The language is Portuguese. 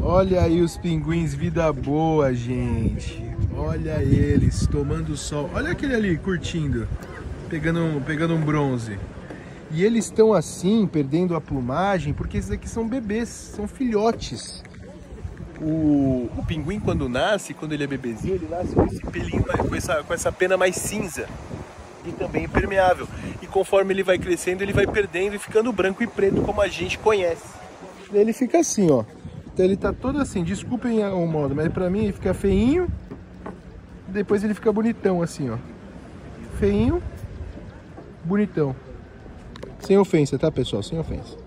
Olha aí os pinguins, vida boa, gente. Olha eles tomando sol. Olha aquele ali curtindo, pegando um bronze. E eles estão assim, perdendo a plumagem, porque esses aqui são bebês, são filhotes. O pinguim, quando nasce, quando ele é bebezinho, ele nasce com esse pelinho, com essa pena mais cinza e também impermeável. E conforme ele vai crescendo, ele vai perdendo e ficando branco e preto, como a gente conhece. E ele fica assim, ó. Então ele tá todo assim, desculpem o modo, mas pra mim ele fica feinho, depois ele fica bonitão assim, ó. Feinho, bonitão. Sem ofensa, tá, pessoal? Sem ofensa.